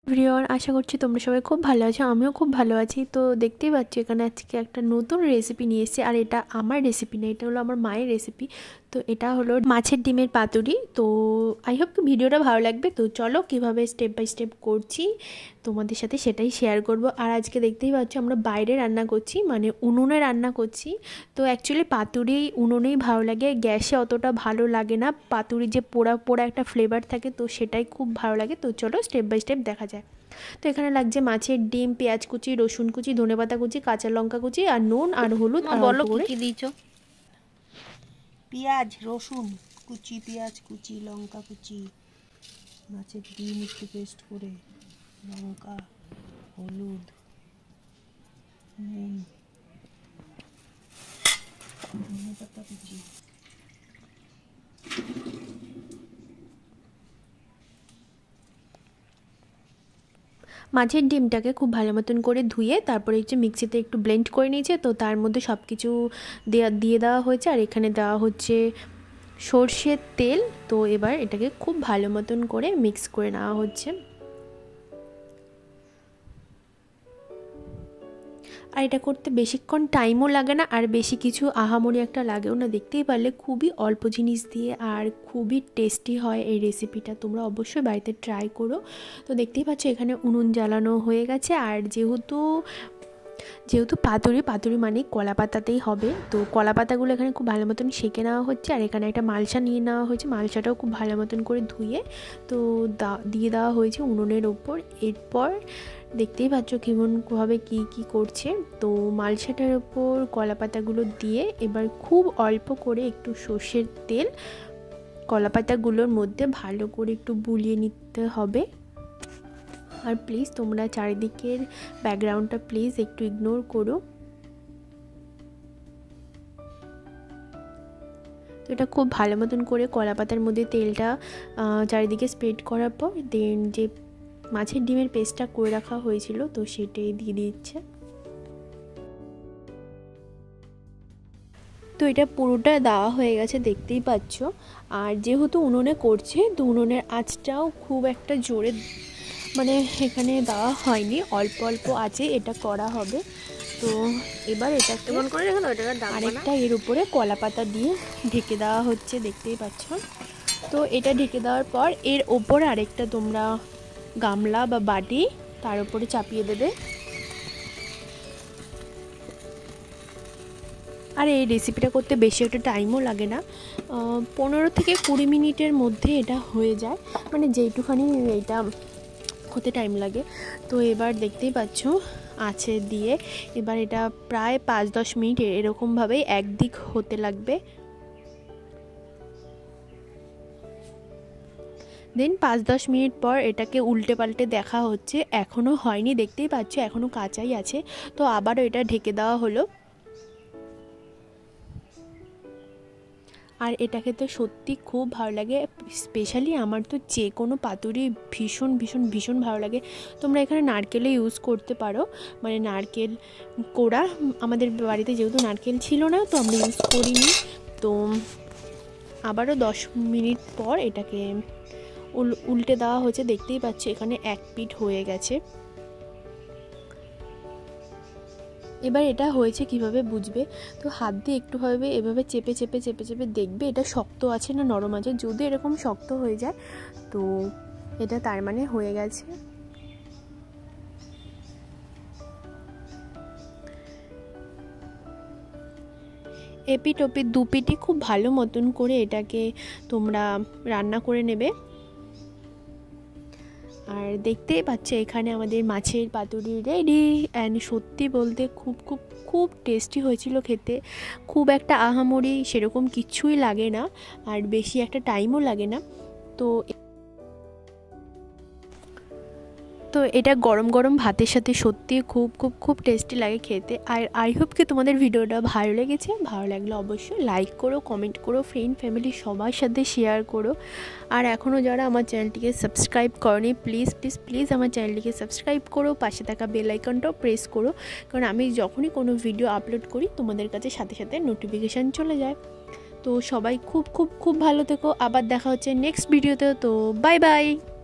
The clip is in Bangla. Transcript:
এভরিওয়ান, আশা করছি তোমরা সবাই খুব ভালো আছো। আমিও খুব ভালো আছি। তো দেখতেই পাচ্ছ এখানে আজকে একটা নতুন রেসিপি নিয়ে এসেছি। আর এটা আমার রেসিপি না, এটা হলো আমার মায়ের রেসিপি। তো এটা হলো মাছের ডিমের পাতুরি। তো আই হোপ কি ভিডিওটা ভালো লাগবে। তো চলো কিভাবে স্টেপ বাই স্টেপ করছি তোমাদের সাথে সেটাই শেয়ার করব। আর আজকে দেখতেই পাচ্ছ আমরা বাইরে রান্না করছি, মানে উনুনে রান্না করছি। তো অ্যাকচুয়ালি পাতুরি উনুনেই ভালো লাগে, গ্যাসে অতটা ভালো লাগে না। পাতুরির যে পোড়া পোড়া একটা ফ্লেভার থাকে, তো সেটাই খুব ভালো লাগে। তো চলো স্টেপ বাই স্টেপ দেখা যায়। তো এখানে লাগছে মাছের ডিম, পেঁয়াজ কুচি, রসুন কুচি, ধনেপাতা কুচি, কাঁচা লঙ্কা কুচি আর নুন আর হলুদ। আর বলো কি দিয়েছো? পেঁয়াজ, রসুন কুচি, পেঁয়াজ কুচি, লঙ্কা কুচি, মাছের ডিম একটু পেস্ট করে, লঙ্কা, হলুদ, নুন, ধনেপাতা কুচি। মাছের ডিমটাকে খুব ভালো মতন করে ধুয়ে তারপরে হচ্ছে মিক্সিতে একটু ব্লেন্ড করে নিয়েছে। তো তার মধ্যে সব কিছু দিয়ে দেওয়া হয়েছে। আর এখানে দেওয়া হচ্ছে সর্ষের তেল। তো এবার এটাকে খুব ভালো মতন করে মিক্স করে নেওয়া হচ্ছে। আর এটা করতে বেশিক্ষণ টাইমও লাগে না, আর বেশি কিছু আহামরি একটা লাগেও না। দেখতেই পারলে খুবই অল্প জিনিস দিয়ে আর খুবই টেস্টি হয় এই রেসিপিটা। তোমরা অবশ্যই বাড়িতে ট্রাই করো। তো দেখতেই পাচ্ছ এখানে উনুন জ্বালানো হয়ে গেছে। আর যেহেতু পাতুরি মানে কলা পাতাতেই হবে, তো কলা পাতাগুলো এখানে খুব ভালো মতন সেঁকে নেওয়া হচ্ছে। আর এখানে একটা মালসা নিয়ে নেওয়া হয়েছে, মালসাটাও খুব ভালো মতন করে ধুয়ে তো দিয়ে দেওয়া হয়েছে উনুনের ওপর। এরপর দেখতেই পাচ্ছ কেমনভাবে কী করছে। তো মালসাটার ওপর কলা পাতাগুলো দিয়ে এবার খুব অল্প করে একটু সর্ষের তেল কলা পাতাগুলোর মধ্যে ভালো করে একটু বুলিয়ে নিতে হবে। আর প্লিজ তোমরা চারিদিকের ব্যাকগ্রাউন্ডটা প্লিজ একটু ইগনোর করো। তো এটা খুব ভালো মতন করে কলা পাতার মধ্যে তেলটা চারিদিকে স্প্রেড করার পর দেন যে মাছের ডিমের পেস্টটা করে রাখা হয়েছিল তো সেটাই দিয়ে দিচ্ছে। তো এটা পুরোটা দেওয়া হয়ে গেছে দেখতেই পাচ্ছ। আর যেহেতু উনুনে করছে, তো উনুনের আঁচটাও খুব একটা জোরে মানে এখানে দেওয়া হয়নি, অল্প অল্প আছে এটা করা হবে। তো এবার এটা কেমন করে দেখুন আরেকটা এর উপরে কলা পাতা দিয়ে ঢেকে দেওয়া হচ্ছে দেখতেই পাচ্ছ। তো এটা ঢেকে দেওয়ার পর এর ওপরে আরেকটা তোমরা গামলা বা বাটি তার উপরে চাপিয়ে দেবে। আর এই রেসিপিটা করতে বেশি একটা টাইমও লাগে না, 15 থেকে 20 মিনিটের মধ্যে এটা হয়ে যায়, মানে যেইটুখানি এইটা হতে টাইম লাগে। তো এবার দেখতেই পাচ্ছ আছে দিয়ে এবার এটা প্রায় 5-10 মিনিট এরকমভাবেই একদিক হতে লাগবে। দেন 5-10 মিনিট পর এটাকে উল্টে পাল্টে দেখা হচ্ছে, এখনও হয়নি দেখতেই পাচ্ছ, এখনও কাঁচাই আছে। তো আবারও এটা ঢেকে দেওয়া হলো। আর এটা খেতে সত্যি খুব ভালো লাগে। স্পেশালি আমার তো যে কোনো পাতুরি ভীষণ ভীষণ ভীষণ ভালো লাগে। তোমরা এখানে নারকেলও ইউজ করতে পারো, মানে নারকেল কোড়া। আমাদের বাড়িতে যেহেতু নারকেল ছিল না তো আমরা ইউজ করিনি। তো আবারও 10 মিনিট পর এটাকে উল্টে দেওয়া হয়েছে। দেখতেই পাচ্ছ এখানে এক পিঠ হয়ে গেছে। এবার এটা হয়েছে কিভাবে বুঝবে, তো হাত দিয়ে একটুভাবে এভাবে চেপে চেপে চেপে চেপে দেখবে এটা শক্ত আছে না নরম আছে। যদি এরকম শক্ত হয়ে যায় তো এটা তার মানে হয়ে গেছে। এপিট ওপিট দুপিটি খুব ভালো মতন করে এটাকে তোমরা রান্না করে নেবে। আর দেখতেই পাচ্ছ এখানে আমাদের মাছের পাতুরি রেডি। অ্যান্ড সত্যি বলতে খুব খুব খুব টেস্টি হয়েছিল খেতে। খুব একটা আহামরি সেরকম কিছুই লাগে না, আর বেশি একটা টাইমও লাগে না। তো এটা গরম গরম ভাতের সাথে সত্যি খুব খুব খুব টেস্টি লাগে খেতে। আর আই হোপ কি তোমাদের ভিডিওটা ভালো লেগেছে। ভালো লাগলে অবশ্যই লাইক করো, কমেন্ট করো, ফ্রেন্ড ফ্যামিলি সবার সাথে শেয়ার করো। আর এখনও যারা আমার চ্যানেলটিকে সাবস্ক্রাইব করনি প্লিজ প্লিজ প্লিজ আমার চ্যানেলটিকে সাবস্ক্রাইব করো, পাশে থাকা বেল আইকনটাও প্রেস করো, কারণ আমি যখনই কোনো ভিডিও আপলোড করি তোমাদের কাছে সাথে সাথে নোটিফিকেশান চলে যায়। তো সবাই খুব খুব খুব ভালো থেকো। আবার দেখা হচ্ছে নেক্সট ভিডিওতে। তো বাই বাই।